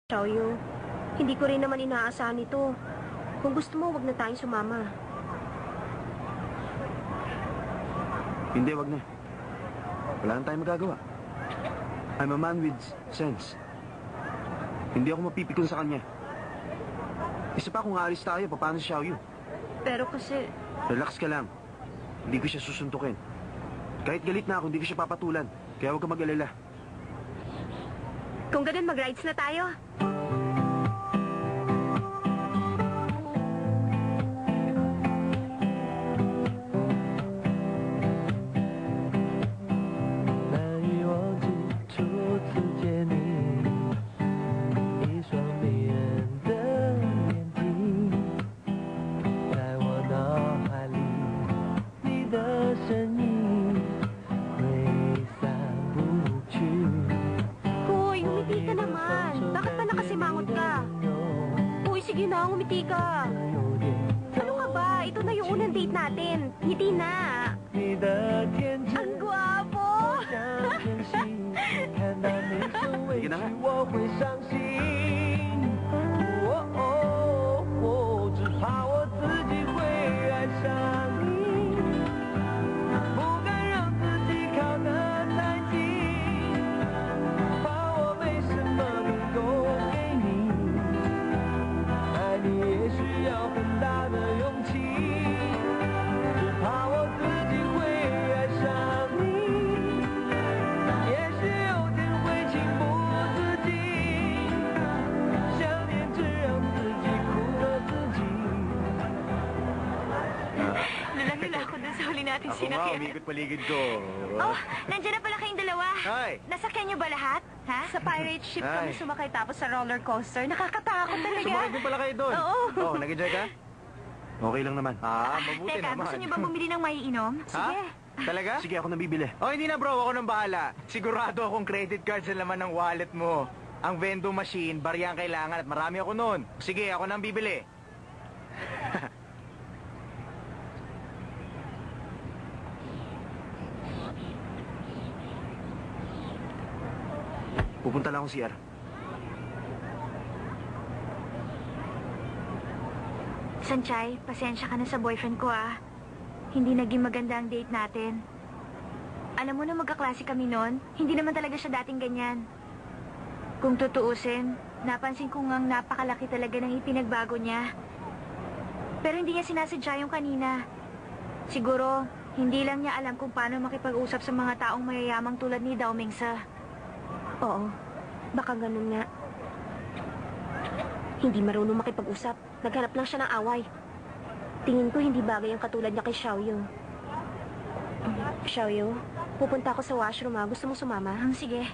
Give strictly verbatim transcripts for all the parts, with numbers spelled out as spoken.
Xiaoyu, hindi ko rin naman inaasahan ito. Kung gusto mo, wag na tayong sumama. Hindi, wag na. Wala na tayong magagawa. I'm a man with sense. Hindi ako mapipikon sa kanya. Isa pa kung aalis tayo, paano si Xiaoyu? Pero kasi... Relax ka lang. Hindi ko siya susuntukin. Kahit galit na ako, hindi ko siya papatulan. Kaya huwag ka mag-alala. Kung ganun, mag-rides na tayo. Sige na, ngumiti ka. Ano ka ba? Ito na yung unang date natin. Ngiti na. Ang gwapo! Sige na nga. Natin Ako nga, umikot paligid ko. Oh, nandiyan na pala kayong dalawa. Hi. Nasakyan niyo ba lahat? Ha? Sa pirate ship Hi. kami sumakay tapos sa roller coaster. Nakakatakot talaga. Sumakay din pala kayo doon. Oo. Oh, nag-enjoy ka? Okay lang naman. Ah, mabuti Teka, naman. gusto niyo ba bumili ng maiinom? Sige. Ha? Talaga? Sige, ako nang bibili. Oh, hindi na bro. Ako nang bahala. Sigurado akong credit card sa laman ng wallet mo. Ang vending machine, barya ang kailangan at marami ako noon. Sige, ako nang bibili. Pupunta lang akong C R. Sanchay, pasensya ka na sa boyfriend ko ah. Hindi naging maganda ang date natin. Alam mo na magkaklase kami noon, hindi naman talaga siya dating ganyan. Kung tutuusin, napansin ko ngang napakalaki talaga ng ipinagbago niya. Pero hindi niya sinasadya yung kanina. Siguro, hindi lang niya alam kung paano makipag-usap sa mga taong mayayamang tulad ni Dao Mingsa. Oo, baka ganun nga. Hindi marunong makipag-usap. Naghanap lang siya ng away. Tingin ko hindi bagay ang katulad niya kay Xiaoyu. Xiaoyu, pupunta ako sa washroom ha. Gusto mo sumama? Hmm, sige.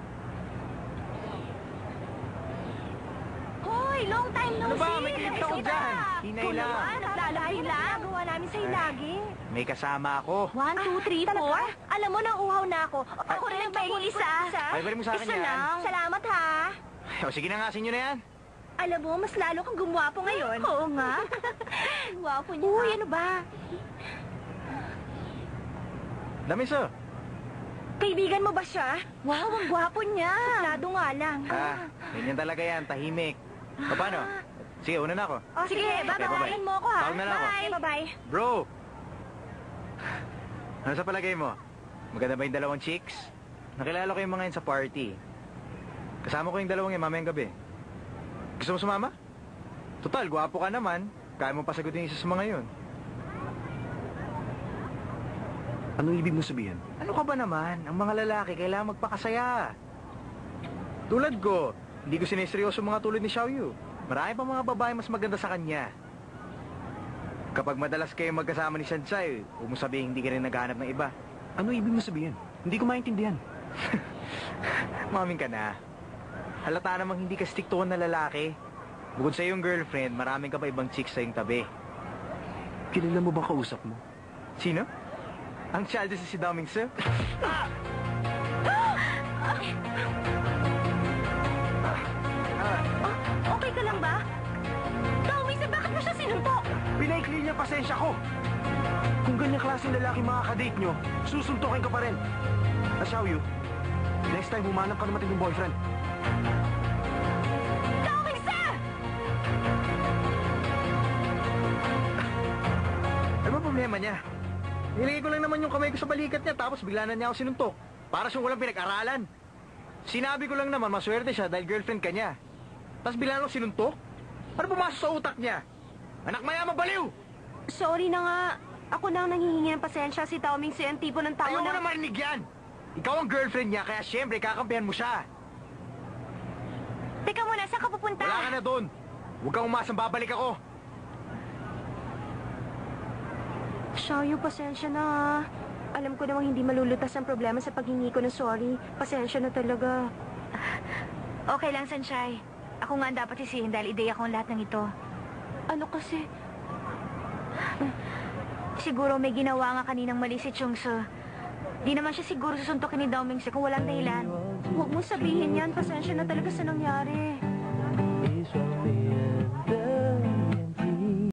Hoy, long time no Ano ba? see! May kilip ako dyan. Hinay lang. Naglalakay lang. Gawa namin sa'yo lagi. May kasama ako. One, two, three, four. Alam mo, nang uhaw na ako. Ako rin ang pahingin isa. Ay, balik mo sa akin Isa yan. lang. Salamat ha. O, sige na nga, sinyo na yan. Alam mo, mas lalo kang gumwapo ngayon. Oo nga. Gwapo niya. Uy, ano ba? Damiso. Kaibigan mo ba siya? Wow, ang gwapo niya. Suplado nga lang. Ah, ganyan talaga yan, tahimik. O, paano? Sige, una na ako. Oh, sige, babayaran mo ako ha. Tawag na lang ako. Bye. Bye-bye. Bro! Ano sa palagay mo? Maganda ba yung dalawang chicks? Nakilala ko yung mga yun sa party. Kasama ko yung dalawang yun mamayang gabi. Gusto mo sumama? Total, gwapo ka naman. Kaya mo pasagutin yung isa sa mga yun. Anong ibig mo sabihin? Ano ka ba naman? Ang mga lalaki kailangan magpakasaya. Tulad ko, hindi ko sineseryoso mga tulad ni Xiaoyu. Marami pa mga babae mas maganda sa kanya. Kapag madalas kayo magkasama ni Sanchay, huwag mo sabihin hindi ka rin naghahanap ng iba. Ano ibig mo sabihin? Hindi ko maintindihan. Maming ka na. Halata namang hindi ka stick-to-one na lalaki. Bukod sa iyong girlfriend, maraming ka pa ibang chicks sa iyong tabi. Kilala mo ba kausap mo? Sino? Ang child si Dao Mingsa? Ah! Okay ka lang ba? Dao Mingsa, bakit mo siya sinuntok? Pinaikli niya pasensya ko. Kung ganyang klaseng lalaki mga kadate nyo, susuntokin ka pa rin. Ah, Xiaoyu, next time humanap ka na matinding boyfriend. problema niya? Nilagay ko lang naman yung kamay ko sa balikat niya tapos bigla na niya ako sinuntok. Para siyang walang pinag-aralan. Sinabi ko lang naman maswerte siya dahil girlfriend ka niya. Tapos bigla na ako sinuntok? Ano pumasok sa utak niya? Anak mayamang baliw! Sorry na nga. Ako na ang nanghihingi ng pasensya. Si Taoming si ang tipo ng tao Ayaw mo na... na marinig yan! Ikaw ang girlfriend niya kaya siyempre kakampihan mo siya. Teka muna, saan ka pupunta? Wala ka na doon. Huwag kang umasang babalik ako. Xiaoyu, pasensya na ha. Alam ko namang hindi malulutas ang problema sa paghingi ko ng sorry. Pasensya na talaga. Okay lang, Sunshine. Ako nga ang dapat sisihin dahil ideya ko ang lahat ng ito. Ano kasi? Siguro may ginawa nga kaninang mali si Chungso. Di naman siya siguro susuntokin ni Daomingse kung walang dahilan. Huwag mo sabihin yan. Pasensya na talaga sa nangyari.